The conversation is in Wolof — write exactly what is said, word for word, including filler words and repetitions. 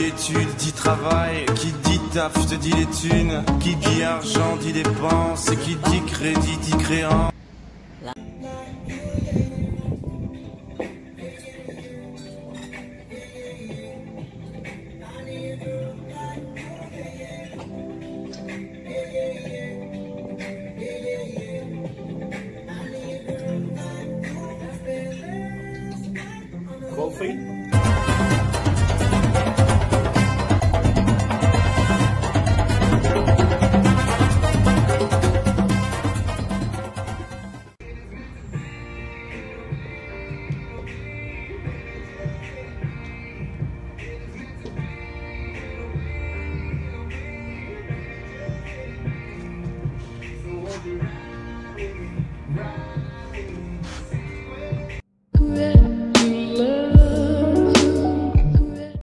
études dit travail, qui dit taf te dit les thunes, qui dit argent dit dépense, et qui dit crédit dit créance.